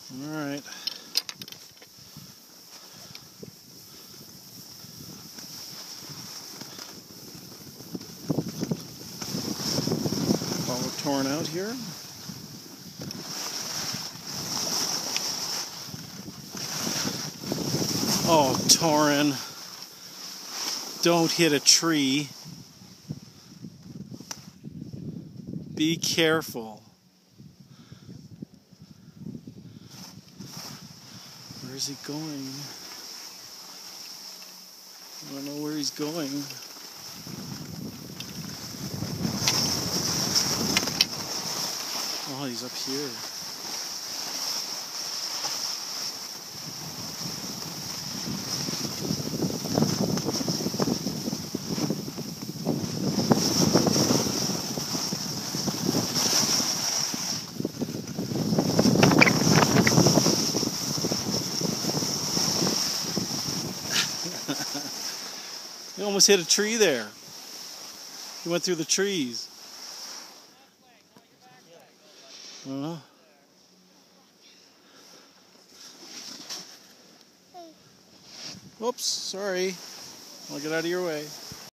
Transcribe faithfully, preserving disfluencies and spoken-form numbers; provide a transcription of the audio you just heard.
All right. Follow Torin out here. Oh, Torin. Don't hit a tree. Be careful. Where's he going? I don't know where he's going. Oh, he's up here. You almost hit a tree there. You went through the trees. Uh-huh. Oops, sorry. I'll get out of your way.